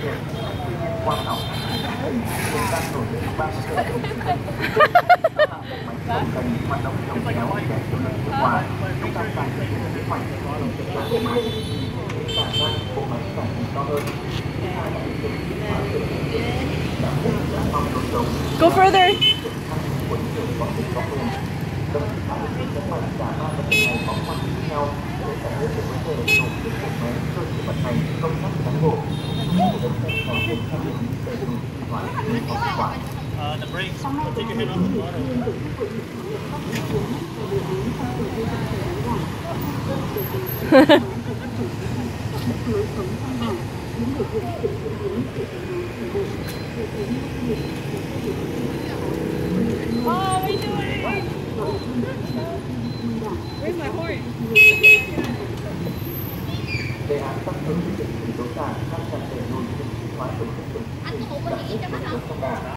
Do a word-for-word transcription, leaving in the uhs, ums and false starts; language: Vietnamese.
quan trọng chúng ta nổi lên ba sự máy cần hoạt động đồng kéo để cho lực hiệu quả chúng ta phải thực hiện kế hoạch đồng thời là bộ máy tạo ra bộ máy phải to hơn. Go further. Uh, the brakes. Take your hand off the throttle. Oh, what are you doing? Where's my horn? Đề án tăng cường thực hiện đấu giá các sản phẩm nội dung hóa tổ chức đặc biệt đối với sông Đà